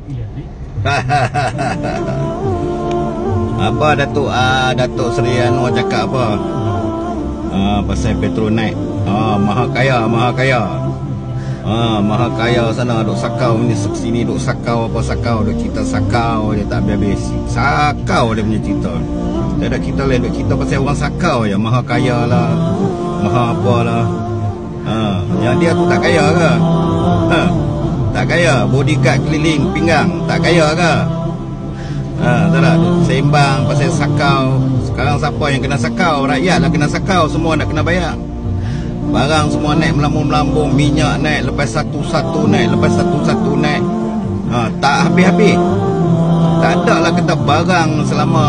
Apa Datuk Seri Anwar cakap apa? Pasal petrol naik. Maha kaya. Maha kaya sana duk sakau ni sini duk sakau duk cerita sakau dia tak habis. Sakau dia punya cerita. Tak ada kita lain duk cerita pasal orang sakau je. Maha kaya lah. Maha apalah. Yang dia tu tak kaya ke? Tak kaya. Bodyguard keliling pinggang tak kaya ke? Tak ada. Sembang pasal sakau. Sekarang siapa yang kena sakau? Rakyat lah kena sakau. Semua nak kena bayar. Barang semua naik melambung-melambung. Minyak naik, lepas satu-satu naik, lepas satu-satu naik. Tak habis-habis. Tak ada lah kata barang selama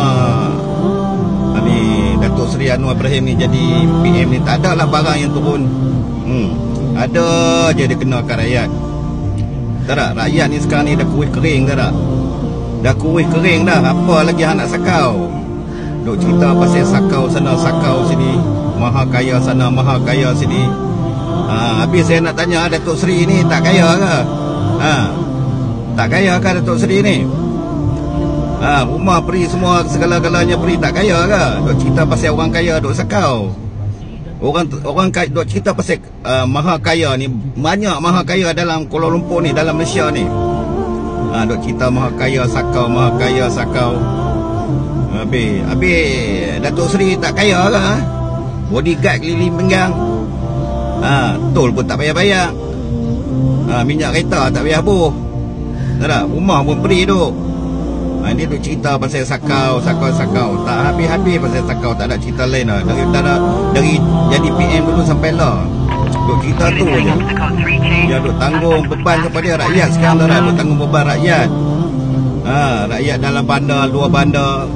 ni Datuk Seri Anwar Ibrahim ni jadi PM ni, tak ada lah barang yang turun. Ada je dia kenakan rakyat. Tak tak? Rakyat ni sekarang ni dah kuih kering, tak tak? Dah kuih kering dah. Apa lagi hang nak sakau? Duk cerita pasal sakau sana, sakau sini. Maha kaya sana, maha kaya sini. Habis saya nak tanya, Datuk Seri ni tak kaya ke? Tak kaya ke Datuk Seri ni? Rumah peri semua, segala-galanya peri tak kaya ke? Duk cerita pasal orang kaya duk sakau. Orang kaya duk cerita pasal maha kaya ni. Banyak maha kaya dalam Kuala Lumpur ni, dalam Malaysia ni. Duk cerita maha kaya sakau, maha kaya sakau. Habis Datuk Seri tak kaya ke? Bodyguard keliling pinggang. Tol pun tak bayar-bayar. Minyak kereta tak bayar buh. Tak ada. Rumah pun free tu. Dia duk cerita pasal sakau. Tak habis-habis pasal sakau. Tak ada cerita lain lah. Dari jadi PM dulu sampai lah, duk cerita tu je. Dia duk tanggung beban kepada rakyat sekarang dah. Duk tanggung beban rakyat. Rakyat dalam bandar, luar bandar.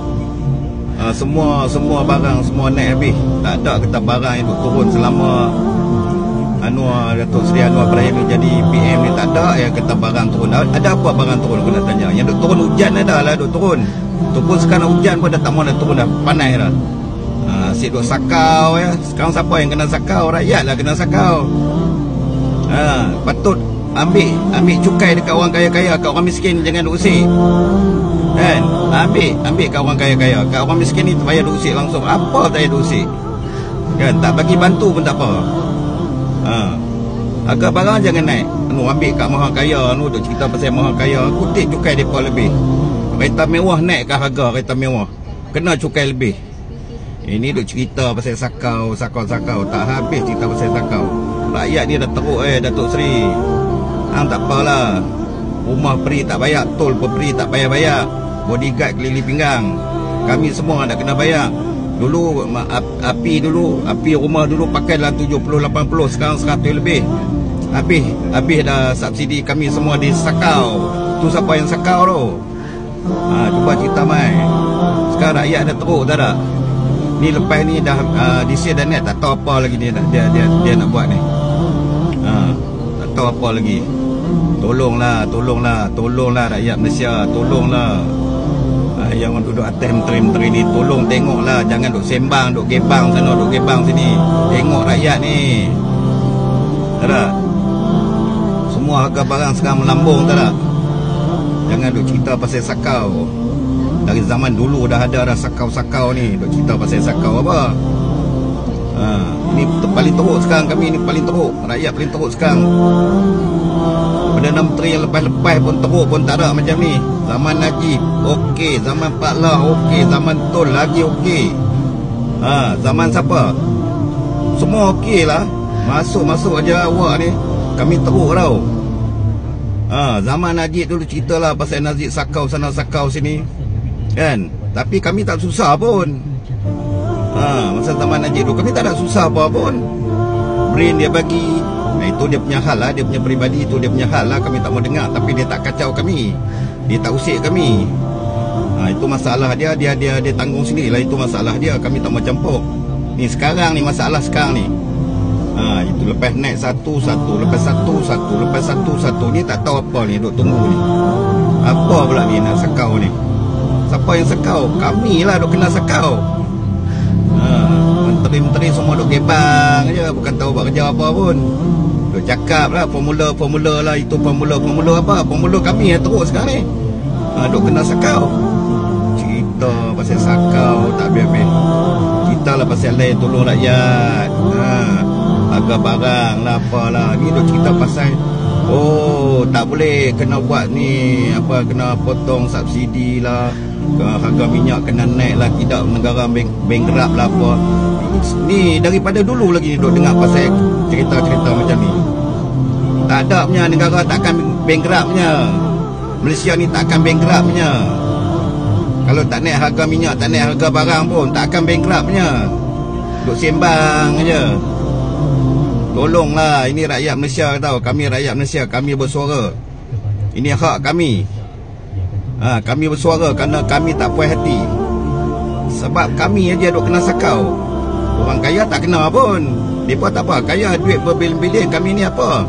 Semua barang semua naik habis. Tak ada kata barang yang duk turun selama Datuk Seri Anwar Ibrahim ni jadi PM ni. Tak ada yang kata barang turun. Ada apa barang turun, aku nak tanya. Yang duk turun hujan ada lah, duk turun. Tu pun sekarang hujan pun dah tak mahu nak turun dah. Panas dah. Asyik duk sakau ya. Sekarang siapa yang kena sakau? Rakyat lah kena sakau. Patut ambil cukai dekat orang kaya-kaya. Kat orang miskin jangan duk usik. Kan? Ambil kat orang kaya-kaya. Kat orang miskin ni payah duk usik langsung. Apa tak payah duk usik? Kan? Tak bagi bantu pun tak apa. Harga barang jangan naik. Ambil kat maha kaya. Duk cerita pasal maha kaya. Kutip cukai mereka lebih. Kereta mewah naik kat harga kereta mewah. Kena cukai lebih. Ini duk cerita pasal sakau. Tak habis cerita pasal sakau. Rakyat ni dah teruk Datuk Seri. Tak apalah. Rumah peri tak bayar, tol pun peri tak bayar-bayar. Bodyguard keliling pinggang. Kami semua nak kena bayar. Dulu api rumah dulu pakai dalam 70-80, sekarang 100 lebih. Habis dah subsidi, kami semua disakau. Tu siapa yang sakau tu? Cuba cerita mai. Sekarang rakyat dah teruk tak ada. Ni lepas ni dah DC dan net tak tahu apa lagi dia nak buat ni. Tak tahu apa lagi. Tolonglah rakyat Malaysia, tolonglah. Yang orang duduk atas menteri-menteri ni, tolong tengoklah, jangan duk sembang, duk gebang sana, duk gebang sini. Tengok rakyat ni. Tak ada. Semua harga barang sekarang melambung, tak ada. Jangan duk cerita pasal sakau. Dari zaman dulu dah ada sakau-sakau ni. Duk cerita pasal sakau apa? Ini paling teruk sekarang, kami ni paling teruk. Rakyat paling teruk sekarang. Perdana Menteri yang lepas-lepas pun teruk pun tak ada macam ni. Zaman Najib okey, zaman Pak Lah okey, zaman Tun lagi okey. Zaman siapa? Semua okey lah. Masuk aja awak ni. Kami teruk tau. Zaman Najib dulu ceritalah pasal Najib sakau sana sakau sini. Kan? Tapi kami tak susah pun. Masa zaman Najib dulu kami tak ada susah apa pun. Brain dia bagi. Itu dia punya hal lah, dia punya peribadi, itu dia punya hal lah. Kami tak mau dengar, tapi dia tak kacau kami. Dia tak usik kami. Itu masalah dia tanggung sendiri lah. Itu masalah dia, kami tak mau campur. Ni sekarang ni, masalah sekarang ni. Itu lepas naik satu, lepas satu. Ni tak tahu apa ni, duk tunggu ni. Apa pula ni nak sakau ni? Siapa yang sakau? Kami lah duk kena sakau. Menteri-menteri semua duk gebang je, bukan tahu buat kerja apa pun. Duk cakap lah formula lah. Itu formula apa? Formula kami yang teruk sekarang ni. Duk kena sakau. Cerita pasal sakau tak habis-habis. Kita lah pasal lain tolong rakyat. Harga barang lah apalah. Ni duk cerita pasal tak boleh kena buat ni apa, kena potong subsidi lah, harga minyak kena naik lah, tidak negara bankrupt lah apa. Ni daripada dulu lagi duk dengar pasal cerita-cerita macam ni. Tak ada punya negara takkan bankrupt punya. Malaysia ni takkan bankrupt punya. Kalau tak naik harga minyak, tak naik harga barang pun takkan bankrupt punya. Duk sembang aja. Tolonglah, ini rakyat Malaysia tahu. Kami rakyat Malaysia, kami bersuara. Ini hak kami. Kami bersuara kerana kami tak puas hati. Sebab kami aja duk kena sakau. Orang kaya tak kena pun. Mereka tak apa, kaya duit berbilion-bilion, kami ni apa?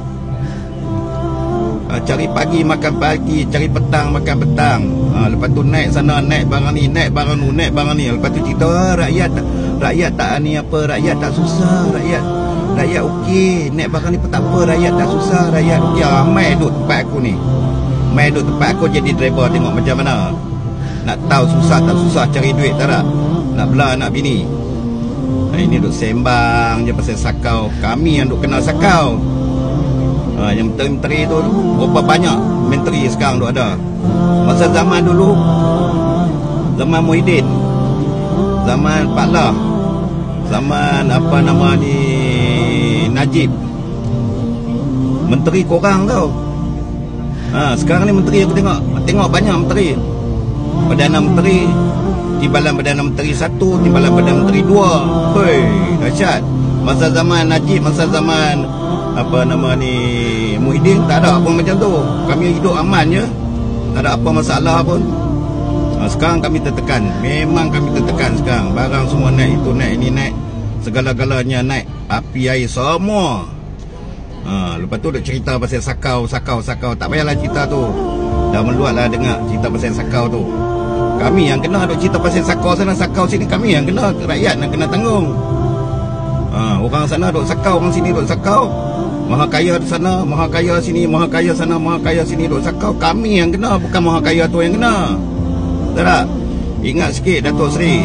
Cari pagi makan pagi, cari petang makan petang. Lepas tu naik sana, naik barang ni, naik barang nu, naik barang ni. Lepas tu cerita rakyat tak ni apa, rakyat tak susah, rakyat okey, naik barang ni pun tak apa, rakyat tak susah, rakyat okey. Mai duduk tempat aku ni, mai duduk tempat aku jadi driver, tengok macam mana. Nak tahu susah tak susah cari duit tak nak? Nak bela anak bini. Ini duduk sembang je pasal sakau. Kami yang duduk kena sakau. Yang menteri-menteri tu berapa banyak menteri sekarang duk ada. Masa zaman dulu, zaman Muhyiddin, zaman Pak Lah, zaman apa nama ni, Najib, menteri korang tau. Sekarang ni menteri aku tengok banyak menteri. Perdana Menteri, timbalan Perdana Menteri 1, timbalan Perdana Menteri 2. Hoi, dahsyat. Masa zaman Najib, masa zaman apa nama ni, Muhyiddin, tak ada apa macam tu. Kami hidup aman je, tak ada apa masalah pun. Sekarang kami tertekan. Memang kami tertekan sekarang. Barang semua naik, itu naik, ini naik, segala-galanya naik. Api air semua. Lepas tu duk cerita pasal sakau. Tak payahlah cerita tu. Dah meluat lah dengar cerita pasal sakau tu. Kami yang kena duk cerita pasal sakau sana, sakau sini. Kami yang kena, rakyat yang kena tanggung. Orang sana duk sakau, orang sini duk sakau. Maha kaya di sana, maha kaya sini, maha kaya sana, maha kaya sini duk sakau. Kami yang kena, bukan maha kaya tu yang kena. Tak tak? Ingat sikit Datuk Seri.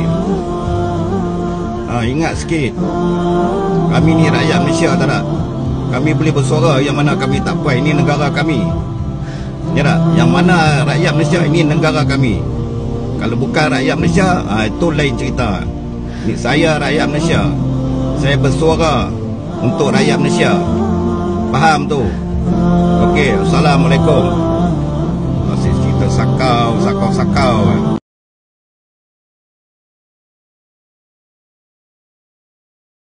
Ingat sikit. Kami ni rakyat Malaysia tak tak? Kami boleh bersuara yang mana kami tak puas. Ini negara kami. Ya tak? Yang mana rakyat Malaysia, ini negara kami. Kalau bukan rakyat Malaysia, itu lain cerita. Ini saya rakyat Malaysia. Saya bersuara untuk rakyat Malaysia. Faham tu? Okey, Assalamualaikum. Masih cerita sakau.